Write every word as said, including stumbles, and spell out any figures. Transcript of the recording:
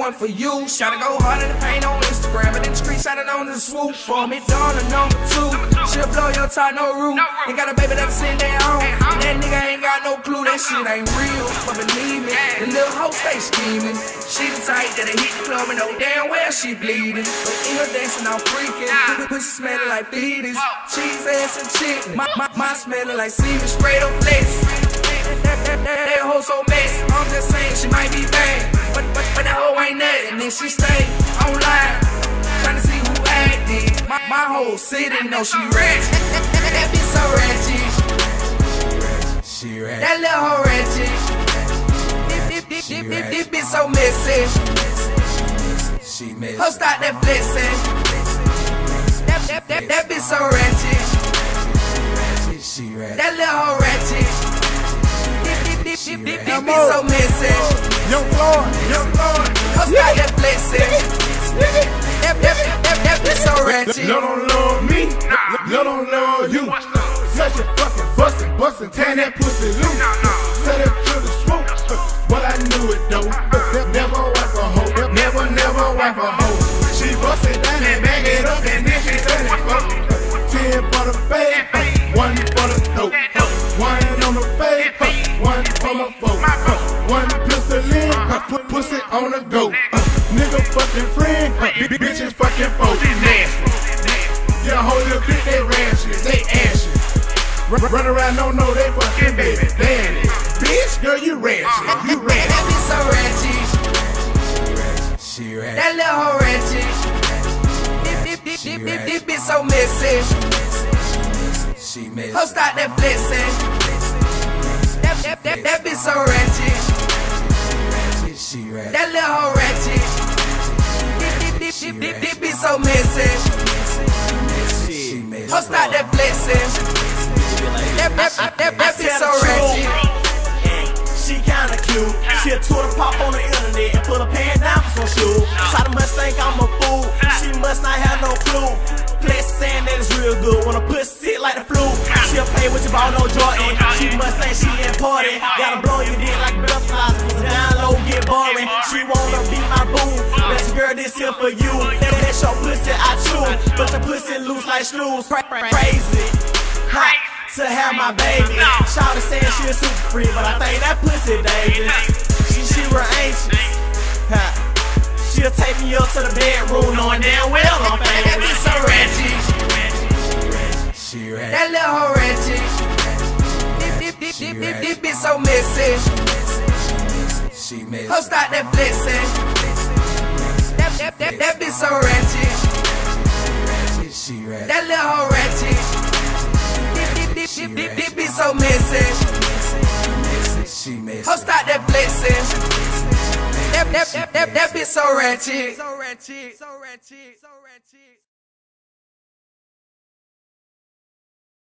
one for you. Try to go hard in the paint on Instagram, but then screenshot it on the swoop for me. Donna number two, she'll blow your top, no room. Ain't got a baby that'll send their home. That nigga ain't got no clue, that shit ain't real. But believe me, the little hoe stay scheming. She the type that'll hit the club and know damn well she bleeding. But in her dancing, I'm freaking. Pussy smelling like fetus, cheese ass and chicken. My, my, my smelling like semen, straight up flex. That, that, that, that hoe so messy. I'm just saying she might be bad, but, but, but that hoe ain't nothing. And then she stay online, trying to see who acted. My, my whole city know she ratchet. That, that, that bitch so ratchet. She ratchet. That little hoe ratchet. This, this, this, this, this bitch so messy. She messy. Ho stop that flexing. That, that, that, that bitch so ratchet. She ratchet. That little hoe ratchet. This bitch so messy. Young Floyd, Young Floyd. Ho stop that flexing. That, that, that, that bitch so ratchet. You don't love me, you don't love you. Such a fucking bustin', bustin', tan that pussy loose. Set it to the swoop, but I knew it though. Never wipe a hoe, never, never wipe a hoe. She bust it down and bag it up and then she said it for ten for the fade, one for the dope. One on the fade, one for my folk. One pistol in, put pussy on the go. Nigga fucking friend, bitches fucking folks. Yeah, hold your bitch, they rashes, they ashes. Run around, don't know they fucking baby daddy. Bitch, girl, you ratchet, you ratchet. That bitch so ratchet. She ratchet. That little hoe ratchet. This, this, this, this, this bitch so messy. She messy. Ho stop that flexing. That, that, that, that bitch so ratchet. She ratchet. That little hoe ratchet. This, this, this, this bitch so messy. She messy. Ho stop that flexing. That, that, that, that, that bitch so ratchet. She kinda cute. She'll Twitter pop on the internet and put her pants down for some shoes. Try to must think I'm a fool. She must not have no clue. Flex saying that it's real good. Wanna pussy sit like the flu. She'll pay with your ball, no Jordan. She must think she important. Gotta blow your dick like butterflies. Down low, get boring. She wanna be my boo. Best girl, this here for you. That, that's your pussy, I chew. But your pussy loose like screws. Crazy. Hot. To have my baby. Shawty saying she a super freak, but I think that pussy dangerous. She, she real anxious. Ha. She'll take me up to the bedroom knowing damn well I'm famous. That bitch so ratchet. She ratchet. That little hoe ratchet. This, this, this, this, this bitch so messy. She messy. Ho stop that flexing. That, that, that, that bitch so ratchet. She ratchet. That little hoe ratchet. This, this, this, this bitch so messy. She messy. Ho stop that flexing. That, that, that, that, that bitch so ratchet. So ratchet. So ratchet. So ratchet.